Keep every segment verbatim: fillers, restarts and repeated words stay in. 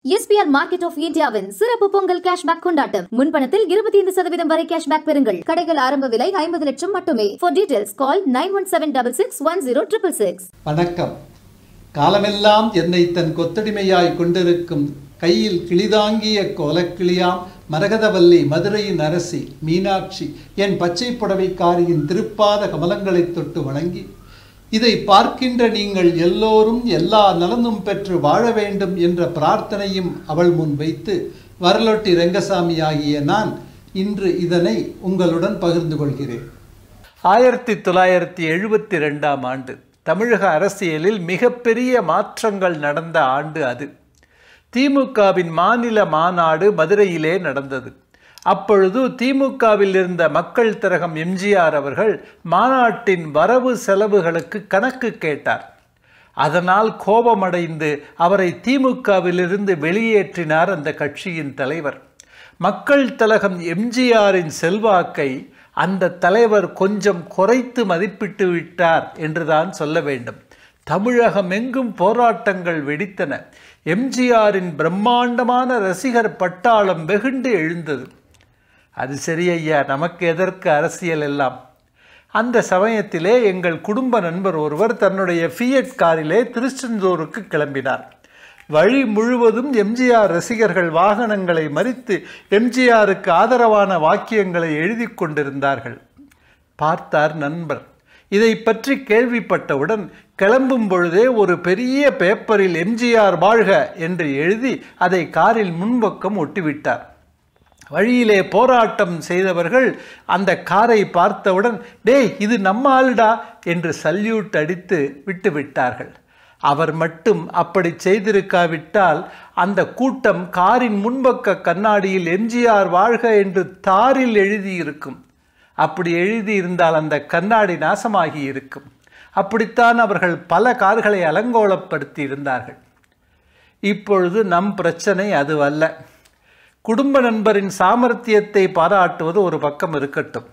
S P R Market of Indiaவின் சிறப்பு Pongal cashback கொண்டாட்டம். முன்பணத்தில் இருபத்தி ஐந்து சதவீதம் வரை கேஷ்பேக் பெறுங்கள். கடைகள் ஆரம்ப விலை ஐம்பது லட்சம் மட்டுமே. For details call nine one seven six six one zero six six six. வணக்கம். காலமெல்லாம் என்னை தன் கொத்தடிமையாய் கொண்டிருக்கும் கையில் கிளிதாங்கிய கோலக்கிளியாம் மரகதவல்லி மதுரையின் அரசி மீனாட்சி என் பச்சை புடவைக்காரியின் திருப்பாத கமலங்களை தொட்டு வணங்கி, இதை பார்க்கின்ற நீங்கள் எல்லோரும் எல்லா நலனும் பெற்று வாழ வேண்டும் என்ற பிரார்த்தனையும் அவள் முன் வைத்து வரலொட்டி ரெங்கசாமி ஆகிய நான் இன்று இதனை உங்களுடன் பகிர்ந்து கொள்கிறேன். ஆயிரத்தி தொள்ளாயிரத்தி எழுபத்தி ரெண்டாம் ஆண்டு தமிழக அரசியலில் மிகப்பெரிய மாற்றங்கள் நடந்த ஆண்டு அது. திமுகவின் மாநில மாநாடு மதுரையிலே நடந்தது. அப்பொழுது திமுகவில் இருந்த மக்கள் திலகம் எம் ஜி ஆர் அவர்கள் மாநாட்டின் வரவு செலவுகளுக்கு கணக்கு கேட்டார். அதனால் கோபமடைந்து அவரை திமுகவிலிருந்து வெளியேற்றினார் அந்த கட்சியின் தலைவர். மக்கள் திலகம் எம் ஜி ஆரின் செல்வாக்கை அந்த தலைவர் கொஞ்சம் குறைத்து மதிப்பிட்டு விட்டார் என்றுதான் சொல்ல வேண்டும். தமிழகம் எங்கும் போராட்டங்கள் வெடித்தன. எம் ஜி ஆரின் பிரம்மாண்டமான ரசிகர் பட்டாளம் வெகுண்டு எழுந்தது. அது சரி ஐயா, நமக்கு எதற்கு அரசியல் எல்லாம்? அந்த சமயத்திலே எங்கள் குடும்ப நண்பர் ஒருவர் தன்னுடைய ஃபியட் காரிலே திருச்செந்தூருக்கு கிளம்பினார். வழி முழுவதும் எம் ஜி ஆர் ரசிகர்கள் வாகனங்களை மறித்து எம் ஜி ஆருக்கு ஆதரவான வாக்கியங்களை எழுதி கொண்டிருந்தார்கள். பார்த்தார் நண்பர். இதை பற்றி கேள்விப்பட்டவுடன் கிளம்பும் பொழுதே ஒரு பெரிய பேப்பரில் எம் ஜி ஆர் வாழ்க என்று எழுதி அதை காரில் முன்பக்கம் ஒட்டிவிட்டார். வழியிலே போராட்டம் செய்தவர்கள் அந்த காரை பார்த்தவுடன், டேய் இது நம்ம ஆளுடா என்று சல்யூட் அடித்து விட்டு விட்டார்கள். அவர் மட்டும் அப்படி செய்திருக்காவிட்டால் அந்த கூட்டம் காரின் முன்பக்க கண்ணாடியில் எம் ஜி ஆர் வாழ்க என்று தாரில் எழுதியிருக்கும். அப்படி எழுதியிருந்தால் அந்த கண்ணாடி நாசமாகி இருக்கும். அப்படித்தான் அவர்கள் பல கார்களை அலங்கோலப்படுத்தி இருந்தார்கள். இப்பொழுது நம் பிரச்சனை அதுவல்ல. குடும்ப நண்பரின் சாமர்த்தியத்தை பாராட்டுவது ஒரு பக்கம் இருக்கட்டும்.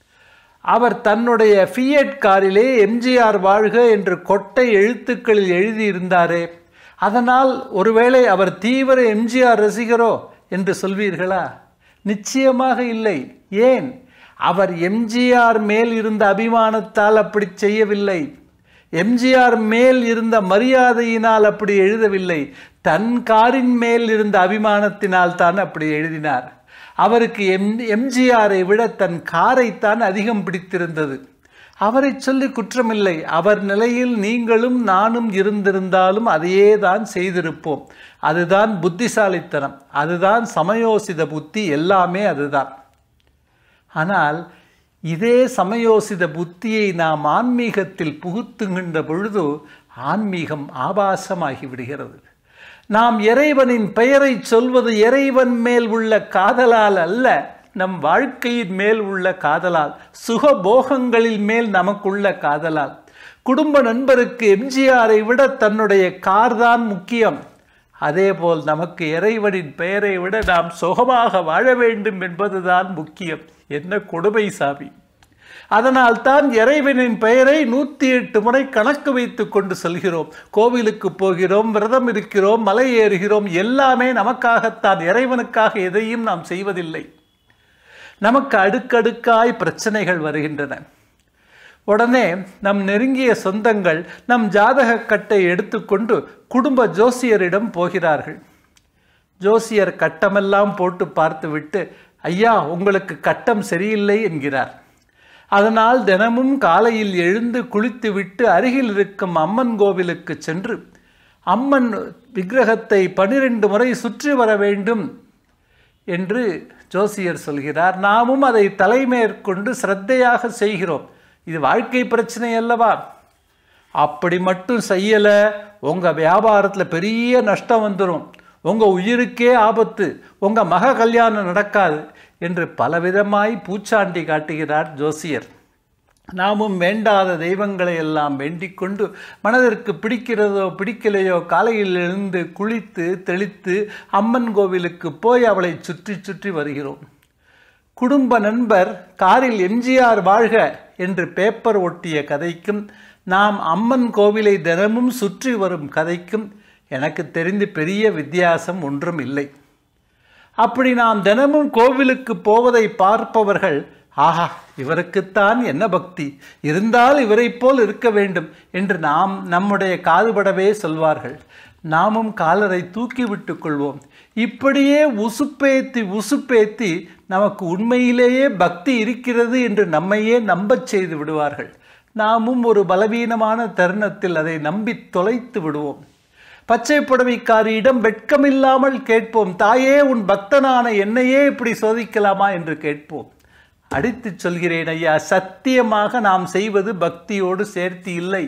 அவர் தன்னுடைய ஃபியட் காரிலே எம் ஜி ஆர் வாழ்க என்று கொட்டை எழுத்துக்களில் எழுதியிருந்தாரே, அதனால் ஒருவேளை அவர் தீவிர எம் ஜி ஆர் ரசிகரோ என்று சொல்வீர்களா? நிச்சயமாக இல்லை. ஏன்? அவர் எம் ஜி ஆர் மேல் இருந்த அபிமானத்தால் அப்படி செய்யவில்லை. எம் ஜி ஆர் மேல் இருந்த மரியாதையினால் அப்படி எழுதவில்லை. தன் காரின் மேல் இருந்த அபிமானத்தினால் தான் அப்படி எழுதினார். அவருக்கு எம் எம்ஜிஆரை விட தன் காரைத்தான் அதிகம் பிடித்திருந்தது. அவரை சொல்லி குற்றமில்லை. அவர் நிலையில் நீங்களும் நானும் இருந்திருந்தாலும் அதையே தான் செய்திருப்போம். அதுதான் புத்திசாலித்தனம், அதுதான் சமயோசித புத்தி, எல்லாமே அதுதான். ஆனால் இதே சமயோசித புத்தியை நாம் ஆன்மீகத்தில் புகுத்துகின்ற பொழுது ஆன்மீகம் ஆபாசமாகி விடுகிறது. நாம் இறைவனின் பெயரை சொல்வது இறைவன் மேல் உள்ள காதலால் அல்ல, நம் வாழ்க்கையின் மேல் உள்ள காதலால், சுகபோகங்களின் மேல் நமக்குள்ள காதலால். குடும்ப நண்பருக்கு எம் ஜி ஆரை விட தன்னுடைய கார் தான் முக்கியம். அதேபோல் நமக்கு இறைவனின் பெயரை விட நாம் சுகமாக வாழ வேண்டும் என்பதுதான் முக்கியம். என்ன கொடுமை சாமி! அதனால் தான் இறைவனின் பெயரை நூற்றி எட்டு முறை கணக்கு வைத்து கொண்டு செல்கிறோம். கோவிலுக்கு போகிறோம், விரதம் இருக்கிறோம், மலை ஏறுகிறோம். எல்லாமே நமக்காகத்தான், இறைவனுக்காக எதையும் நாம் செய்வதில்லை. நமக்கு அடுக்கடுக்காய் பிரச்சனைகள் வருகின்றன. உடனே நம் நெருங்கிய சொந்தங்கள் நம் ஜாதக கட்டை எடுத்துக்கொண்டு குடும்ப ஜோசியரிடம் போகிறார்கள். ஜோசியர் கட்டமெல்லாம் போட்டு பார்த்துவிட்டு, ஐயா உங்களுக்கு கட்டம் சரியில்லை என்கிறார். அதனால் தினமும் காலையில் எழுந்து குளித்துவிட்டு அருகில் இருக்கும் அம்மன் கோவிலுக்கு சென்று அம்மன் விக்கிரகத்தை பனிரெண்டு முறை சுற்றி வர வேண்டும் என்று ஜோசியர் சொல்கிறார். நாமும் அதை தலைமேற்கொண்டு சிரத்தையாக செய்கிறோம். இது வாழ்க்கை பிரச்சனை அல்லவா? அப்படி மட்டும் செய்யலை, உங்கள் வியாபாரத்தில் பெரிய நஷ்டம் வந்துடும், உங்கள் உயிருக்கே ஆபத்து, உங்கள் மக கல்யாணம் நடக்காது என்று பலவிதமாய் பூச்சாண்டி காட்டுகிறார் ஜோசியர். நாமும் வேண்டாத தெய்வங்களை எல்லாம் வேண்டிக் கொண்டு மனதிற்கு பிடிக்கிறதோ பிடிக்கலையோ காலையில் எழுந்து குளித்து தெளித்து அம்மன் கோவிலுக்கு போய் அவளை சுற்றி சுற்றி வருகிறோம். குடும்ப நண்பர் காரில் எம் ஜி ஆர் வாழ்க என்று பேப்பர் ஒட்டிய கதைக்கும் நாம் அம்மன் கோவிலை தினமும் சுற்றி வரும் கதைக்கும் எனக்கு தெரிந்து பெரிய வித்தியாசம் ஒன்றும் இல்லை. அப்படி நாம் தினமும் கோவிலுக்கு போவதை பார்ப்பவர்கள், ஆஹா, இவருக்குத்தான் என்ன பக்தி, இருந்தால் இவரை போல் இருக்க வேண்டும் என்று நாம் நம்முடைய காதுபடவே சொல்வார்கள். நாமும் காலரை தூக்கி விட்டு கொள்வோம். இப்படியே உசுப்பேத்தி உசுப்பேத்தி நமக்கு உண்மையிலேயே பக்தி இருக்கிறது என்று நம்மையே நம்பச் செய்து விடுவார்கள். நாமும் ஒரு பலவீனமான தருணத்தில் அதை நம்பி தொலைத்து விடுவோம். பச்சை புடவைக்காரியிடம் வெட்கமில்லாமல் கேட்போம், தாயே, உன் பக்தனான என்னையே இப்படி சோதிக்கலாமா என்று கேட்போம். அடித்து சொல்கிறேன் ஐயா, சத்தியமாக நாம் செய்வது பக்தியோடு சேர்த்து இல்லை.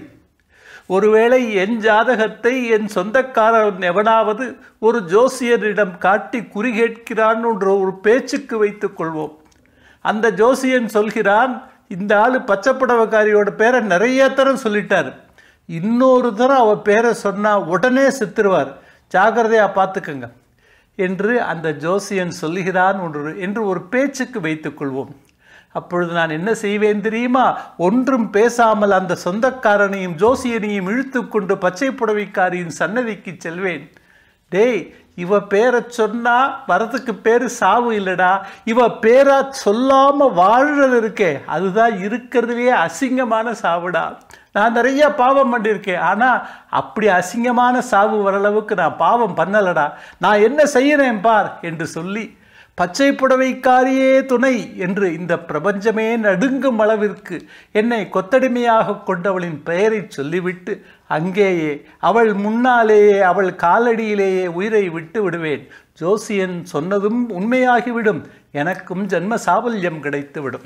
ஒருவேளை என் ஜாதகத்தை என் சொந்தக்காரன் எவனாவது ஒரு ஜோசியரிடம் காட்டி குறி கேட்கிறான் என்ற ஒரு பேச்சுக்கு வைத்துக் கொள்வோம். அந்த ஜோசியன் சொல்கிறான், இந்த ஆள் பச்சை புடவைக்காரியோட பேரை நிறைய தரம் சொல்லிட்டார், இன்னொரு தரம் அவ பேரை சொன்னால் உடனே செத்துருவார், ஜாகிரதையாக பார்த்துக்கங்க என்று அந்த ஜோசியன் சொல்லுகிறான் ஒன்று என்று ஒரு பேச்சுக்கு வைத்துக்கொள்வோம். அப்பொழுது நான் என்ன செய்வேன் தெரியுமா? ஒன்றும் பேசாமல் அந்த சொந்தக்காரனையும் ஜோசியனையும் இழுத்து கொண்டு பச்சை புடவைக்காரியின் சன்னதிக்கு செல்வேன். டேய், இவ பேரை சொன்னா வரதுக்கு பேரு சாவு இல்லடா, இவ பேரா சொல்லாம வாழ்றது இருக்கே அதுதான் இருக்கிறதுலே அசிங்கமான சாவுடா. நான் நிறைய பாவம் பண்ணியிருக்கேன், ஆனா அப்படி அசிங்கமான சாவு வர அளவுக்கு நான் பாவம் பண்ணலடா, நான் என்ன செய்யறேன் பார் என்று சொல்லி, பச்சை புடவைக்காரியே துணை என்று இந்த பிரபஞ்சமே நடுங்கும் அளவிற்கு என்னை கொத்தடிமையாக கொண்டவளின் பெயரை சொல்லிவிட்டு அங்கேயே அவள் முன்னாலேயே அவள் காலடியிலேயே உயிரை விட்டு விடுவேன். ஜோசியன் சொன்னதும் உண்மையாகிவிடும், எனக்கும் ஜன்ம சாபல்யம் கிடைத்துவிடும்.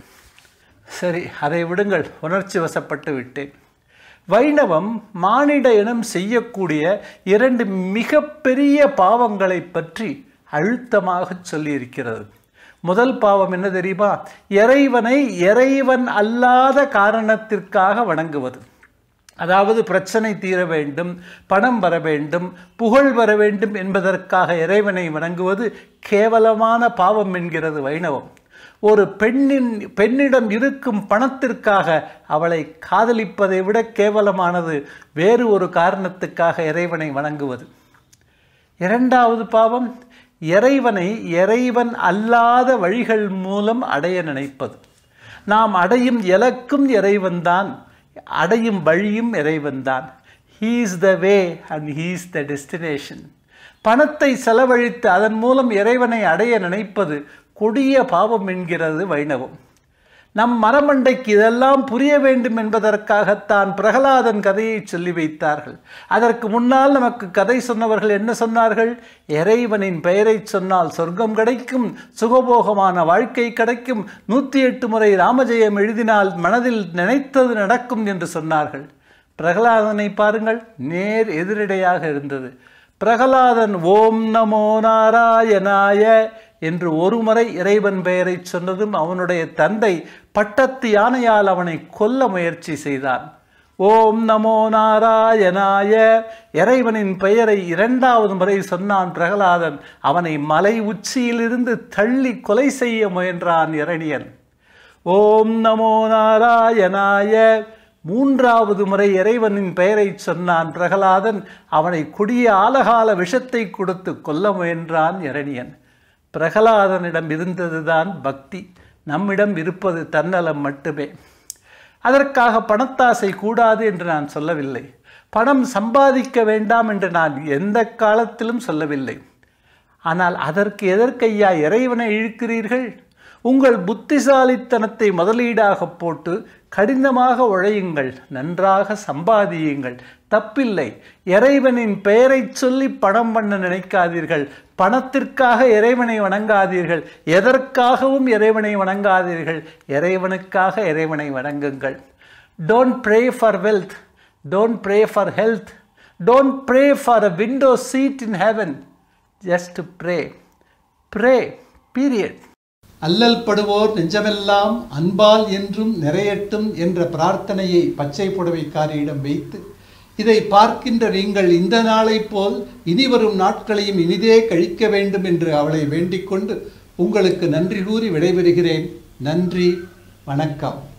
சரி, அதை விடுங்கள், உணர்ச்சி வசப்பட்டு விட்டேன். வைணவம் மானிட இனம் செய்யக்கூடிய இரண்டு மிகப்பெரிய பாவங்களை பற்றி அழுத்தமாக சொல்லியிருக்கிறது. முதல் பாவம் என்ன தெரியுமா? இறைவனை இறைவன் அல்லாத காரணத்திற்காக வணங்குவது. அதாவது பிரச்சனை தீர வேண்டும், பணம் வர வேண்டும், புகழ் வர வேண்டும் என்பதற்காக இறைவனை வணங்குவது கேவலமான பாவம் என்கிறது வைணவம். ஒரு பெண்ணின் பெண்ணிடம் இருக்கும் பணத்திற்காக அவளை காதலிப்பதை விட கேவலமானது வேறு ஒரு காரணத்துக்காக இறைவனை வணங்குவது. இரண்டாவது பாவம், இறைவனை இறைவன் அல்லாத வழிகள் மூலம் அடைய நினைப்பது. நாம் அடையும் இலக்கும் இறைவன்தான், அடையும் வழியும் இறைவன்தான். He is the way and he is the destination. பணத்தை செலவழித்து அதன் மூலம் இறைவனை அடைய நினைப்பது கொடிய பாவம் என்கிறது வைணவம். நம் மரமண்டைக்கு இதெல்லாம் புரிய வேண்டும் என்பதற்காகத்தான் பிரகலாதன் கதையை சொல்லி வைத்தார்கள். அதற்கு முன்னால் நமக்கு கதை சொன்னவர்கள் என்ன சொன்னார்கள்? இறைவனின் பெயரை சொன்னால் சொர்க்கம் கிடைக்கும், சுகபோகமான வாழ்க்கை கிடைக்கும், நூற்றி எட்டு முறை ராமஜெயம் எழுதினால் மனதில் நினைத்தது நடக்கும் என்று சொன்னார்கள். பிரகலாதனை பாருங்கள், நேர் எதிரடையாக இருந்தது. பிரகலாதன் ஓம் நமோ நாராயணாய என்று ஒரு முறை இறைவன் பெயரை சொன்னதும் அவனுடைய தந்தை பட்டத்து யானையால் அவனை கொல்ல முயற்சி செய்தான். ஓம் நமோ நாராயணாய இறைவனின் பெயரை இரண்டாவது முறை சொன்னான் பிரகலாதன். அவனை மலை உச்சியிலிருந்து தள்ளி கொலை செய்ய முயன்றான் இரணியன். ஓம் நமோ நாராயணாய மூன்றாவது முறை இறைவனின் பெயரை சொன்னான் பிரகலாதன். அவனை கொடிய ஆலகால விஷத்தை கொடுத்து கொல்ல முயன்றான் இரணியன். பிரகலாதனிடம் இருந்ததுதான் பக்தி, நம்மிடம் இருப்பது தன்னலம் மட்டுமே. அதற்காக பணத்தாசை கூடாது என்று நான் சொல்லவில்லை, பணம் சம்பாதிக்க வேண்டாம் என்று நான் எந்த காலத்திலும் சொல்லவில்லை. ஆனால் அதற்கு எதற்கையா இறைவனை இழுக்கிறீர்கள்? உங்கள் புத்திசாலித்தனத்தை முதலீடாக போட்டு கடினமாக உழையுங்கள், நன்றாக சம்பாதியுங்கள், தப்பில்லை. இறைவனின் பெயரை சொல்லி பணம் பண்ண நினைக்காதீர்கள். பணத்திற்காக இறைவனை வணங்காதீர்கள், எதற்காகவும் இறைவனை வணங்காதீர்கள். இறைவனுக்காக இறைவனை வணங்குங்கள். Don't pray for wealth, don't pray for health, don't pray for a window seat in heaven, just pray, pray, period. அல்லல் படுவோர் நெஞ்சமெல்லாம் அன்பால் என்றும் நிறையட்டும் என்ற பிரார்த்தனையை பச்சை புடவைக்காரியிடம் வைத்து, இதை பார்க்கின்ற நீங்கள் இந்த நாளை போல் இனி வரும் நாட்களையும் இனிதே கழிக்க வேண்டும் என்று அவளை வேண்டிக் கொண்டு உங்களுக்கு நன்றி கூறி விடைபெறுகிறேன். நன்றி, வணக்கம்.